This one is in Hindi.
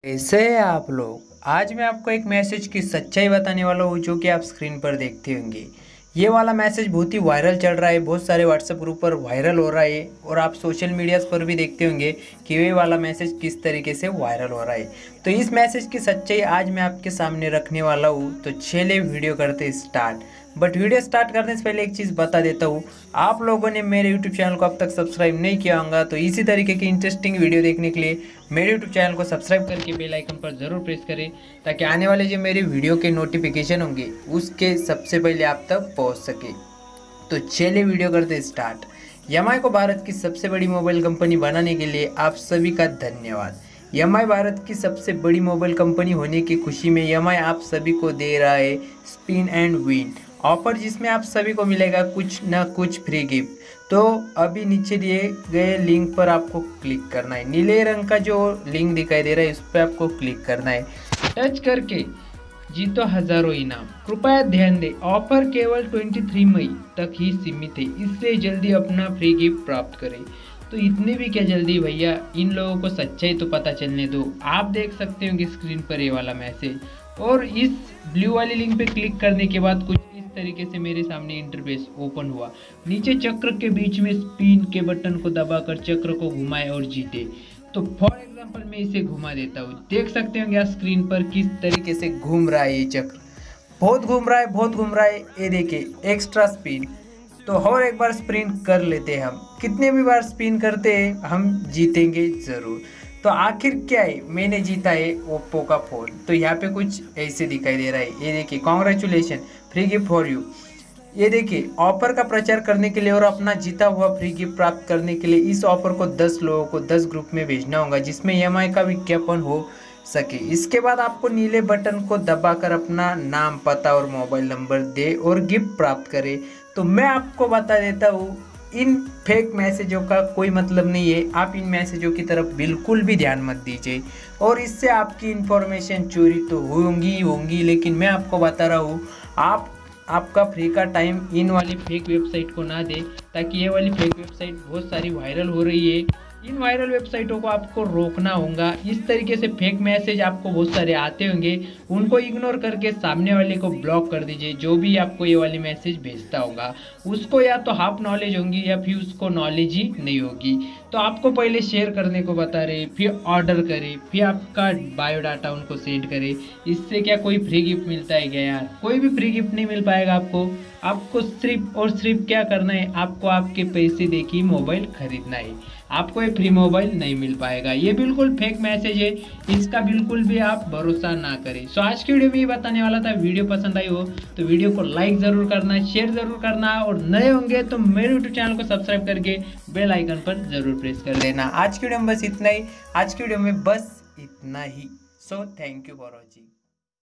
कैसे हैं आप लोग। आज मैं आपको एक मैसेज की सच्चाई बताने वाला हूँ जो कि आप स्क्रीन पर देखते होंगे। ये वाला मैसेज बहुत ही वायरल चल रहा है, बहुत सारे व्हाट्सएप ग्रुप पर वायरल हो रहा है और आप सोशल मीडियाज़ पर भी देखते होंगे कि ये वाला मैसेज किस तरीके से वायरल हो रहा है। तो इस मैसेज की सच्चाई आज मैं आपके सामने रखने वाला हूँ। तो चलिए वीडियो करते स्टार्ट। बट वीडियो स्टार्ट करने से पहले एक चीज़ बता देता हूँ, आप लोगों ने मेरे यूट्यूब चैनल को अब तक सब्सक्राइब नहीं किया होगा तो इसी तरीके की इंटरेस्टिंग वीडियो देखने के लिए मेरे यूट्यूब चैनल को सब्सक्राइब करके बेल आइकन पर ज़रूर प्रेस करें ताकि आने वाले जो मेरी वीडियो के नोटिफिकेशन होंगे उसके सबसे पहले आप तक पहुंच सके। तो चलिए वीडियो करते स्टार्ट। एमआई को भारत की सबसे बड़ी मोबाइल कंपनी बनाने के लिए आप सभी का धन्यवाद। एमआई भारत की सबसे बड़ी मोबाइल कंपनी होने की खुशी में एमआई आप सभी को दे रहा है स्पिन एंड विन ऑफर, जिसमें आप सभी को मिलेगा कुछ ना कुछ फ्री गिफ्ट। तो अभी नीचे दिए गए लिंक पर आपको क्लिक करना है। नीले रंग का जो लिंक दिखाई दे रहा है उस पर आपको क्लिक करना है। टच करके जीतो हजारों इनाम। कृपया ध्यान दें, ऑफर केवल 23 मई तक ही सीमित है, इसलिए जल्दी अपना फ्री गिफ्ट प्राप्त करें। तो इतने भी क्या जल्दी भैया, इन लोगों को सच्चाई तो पता चलने दो। आप देख सकते हो कि स्क्रीन पर ये वाला मैसेज और इस ब्लू वाली लिंक पे क्लिक करने के बाद कुछ इस तरीके से मेरे सामने इंटरफेस ओपन हुआ। नीचे चक्र के बीच में स्पिन के बटन को दबाकर चक्र को घुमाए और जीते। तो फॉर एग्जांपल मैं इसे घुमा देता हूँ, देख सकते हो क्या स्क्रीन पर किस तरीके से घूम रहा है ये चक्र। बहुत घूम रहा है, बहुत घूम रहा है। ये देखिए एक्स्ट्रा स्पिन। तो और एक बार स्पिन कर लेते हैं हम। कितने भी बार स्पिन करते हैं हम जीतेंगे ज़रूर। तो आखिर क्या है, मैंने जीता है ओप्पो का फ़ोन। तो यहाँ पे कुछ ऐसे दिखाई दे रहा है। ये देखिए congratulation, free gift for you. ये देखिए ऑफर का प्रचार करने के लिए और अपना जीता हुआ फ्री गिफ्ट प्राप्त करने के लिए इस ऑफर को 10 लोगों को 10 ग्रुप में भेजना होगा जिसमें ईएमआई का विज्ञापन हो सके। इसके बाद आपको नीले बटन को दबाकर अपना नाम, पता और मोबाइल नंबर दे और गिफ्ट प्राप्त करें। तो मैं आपको बता देता हूँ, इन फेक मैसेजों का कोई मतलब नहीं है। आप इन मैसेजों की तरफ बिल्कुल भी ध्यान मत दीजिए और इससे आपकी इन्फॉर्मेशन चोरी तो होंगी, लेकिन मैं आपको बता रहा हूँ आपका फ्री का टाइम इन वाली फेक वेबसाइट को ना दे, ताकि ये वाली फेक वेबसाइट बहुत सारी वायरल हो रही है। इन वायरल वेबसाइटों को आपको रोकना होगा। इस तरीके से फेक मैसेज आपको बहुत सारे आते होंगे, उनको इग्नोर करके सामने वाले को ब्लॉक कर दीजिए। जो भी आपको ये वाली मैसेज भेजता होगा उसको या तो हाफ नॉलेज होगी या फिर उसको नॉलेज ही नहीं होगी। तो आपको पहले शेयर करने को बता रहे, फिर ऑर्डर करें, फिर आपका बायोडाटा उनको सेंड करें। इससे क्या कोई फ्री गिफ्ट मिलता है क्या यार? कोई भी फ्री गिफ्ट नहीं मिल पाएगा आपको सिर्फ और सिर्फ क्या करना है, आपको आपके पैसे देके मोबाइल खरीदना है। आपको ये फ्री मोबाइल नहीं मिल पाएगा। ये बिल्कुल फेक मैसेज है, इसका बिल्कुल भी आप भरोसा ना करें। सो आज की वीडियो में ये बताने वाला था। वीडियो पसंद आई हो तो वीडियो को लाइक ज़रूर करना, शेयर ज़रूर करना और नए होंगे तो मेरे यूट्यूब चैनल को सब्सक्राइब करके बेल आइकन पर ज़रूर प्रेस कर देना। आज की वीडियो में बस इतना ही। आज की वीडियो में बस इतना ही। So thank you for watching.